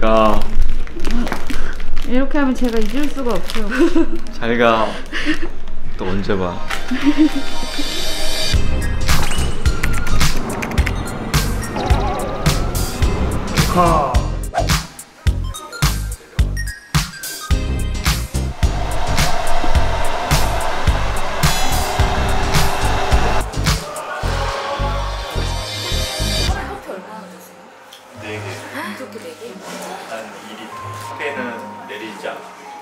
가. 이렇게 하면 제가 잊을 수가 없죠. 잘 가. 또 언제 봐. 축하. 일단 2리터. 카페인은 내리자.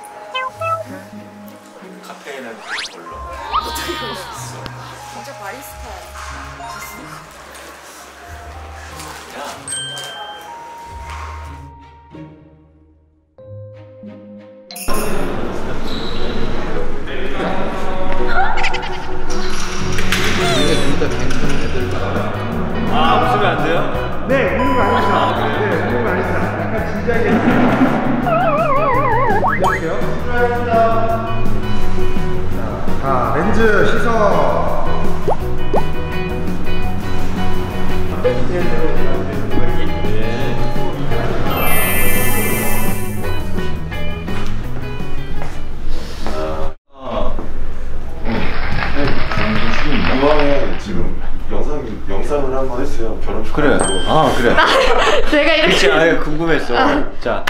카페인은 별로. 어떻게 그럴 수 있어? 진짜 바리스타야. 아, 웃으면 안 돼요? 네, 웃는 거 아닙니다. 네, 웃는 거 아닙니다. 약간 진지하게 해볼게요. 수고하셨습니다. 자, 렌즈 시선. 이번에 지금 영상을 한번 했어요. 결혼 축하. 그래. 아, 그래. 제가 이렇게. 그치, 아예 궁금했어. 자.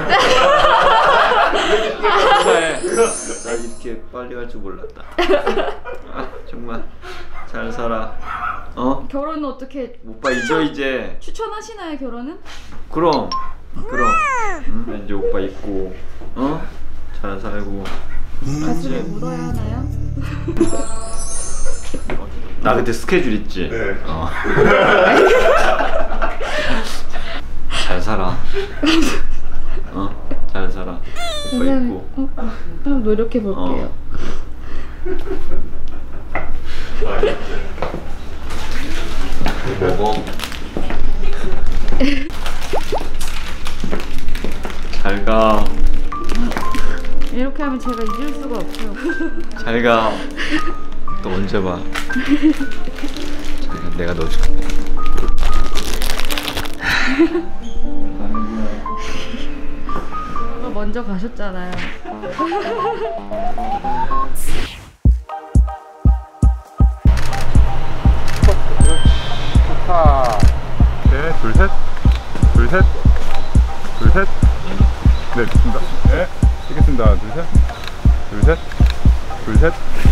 나 이렇게 빨리 갈 줄 몰랐다. 아, 정말 잘 살아. 어? 결혼은 어떻게 오빠 잊어 이제. 추천하시나요, 결혼은? 그럼. 응? 이제 오빠 있고, 어? 잘 살고. 가슴에 묻어야 하나요? 나 그때 스케줄 있지? 네. 잘 살아. 잘 살아. 오빠 있고. 한번 노력해 볼게요. 먹어. 잘 가. 이렇게 하면 제가 잊을 수가 없죠. 잘 가. 또 언제 봐. 잘 가. 내가 넣어줄게. 먼저 가셨잖아요. 축하. 네, 둘, 셋. 둘, 셋. 둘, 셋. 네, 좋습니다. 네, 찍겠습니다. 둘, 셋. 둘, 셋. 둘, 셋.